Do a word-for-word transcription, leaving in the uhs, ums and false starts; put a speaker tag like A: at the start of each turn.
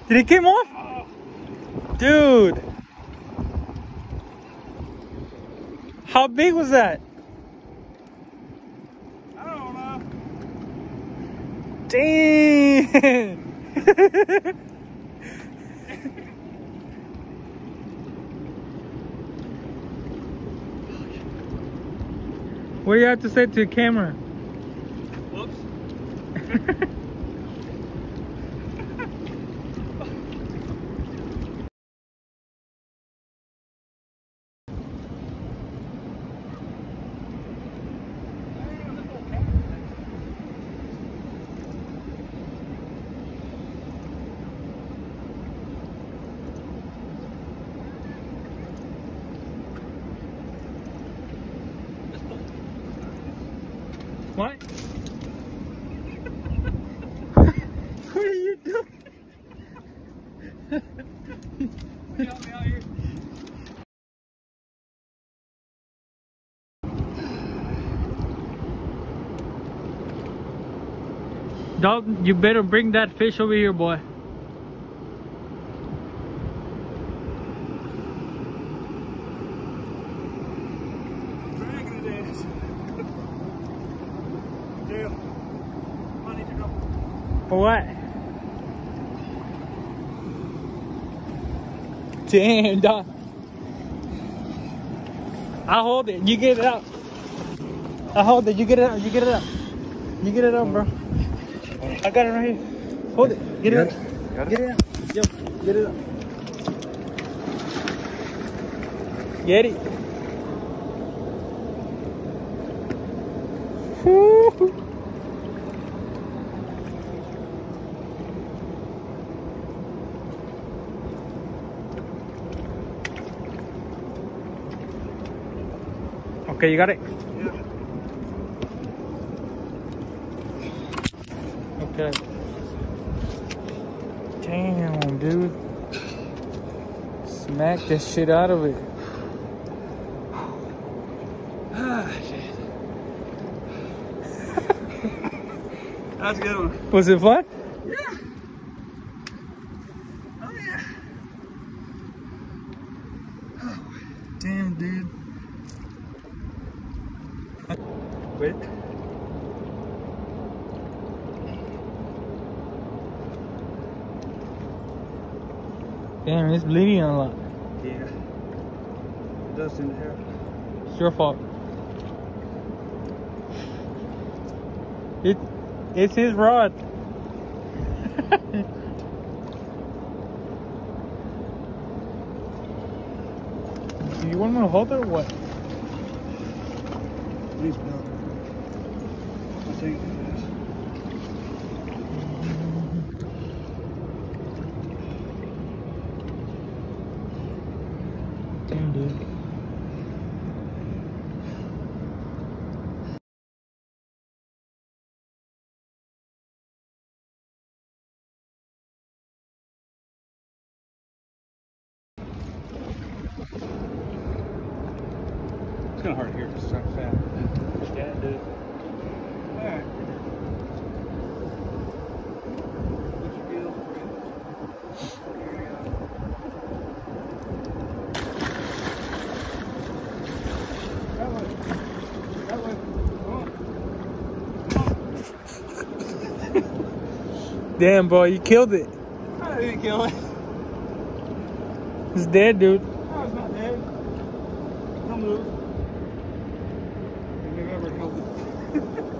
A: Did it come off? Dude. How big was that?
B: I don't know.
A: Dang. What do you have to say to the camera?
B: Whoops.
A: What? What are you doing?
B: Help me out here.
A: Dalton, you better bring that fish over here, boy.
B: Dragging it is. Jail. I need to go.
A: For what? Damn, dog. I'll hold it. You get it out. I'll hold it. You get it out. You get it out. You get it out, bro. I got it right here. Hold it. Get it out. Get it out. Yo, get it out. Get it. Woo. Okay, you got it?
B: Yeah.
A: Okay. Damn, dude. Smack this shit out of it.
B: Ah, shit. That's a good one.
A: Was it fun?
B: Yeah. Oh, yeah. Oh,
A: Damn, dude. Wait. Damn, it's bleeding a lot.
B: yeah. It does seem to have.
A: It's your fault. It, it's his rod. Do you want me to hold it or what?
B: Please no. I think it is.
A: Damn, dude.
B: It's kind of hard to hear because it's so fat.
A: Yeah, dude.
B: Alright. What's your deal? That way. That way. Come on.
A: Damn, boy, you killed it.
B: I didn't kill it.
A: It's dead, dude.
B: No, it's not dead. Don't move. Maybe I ever help it.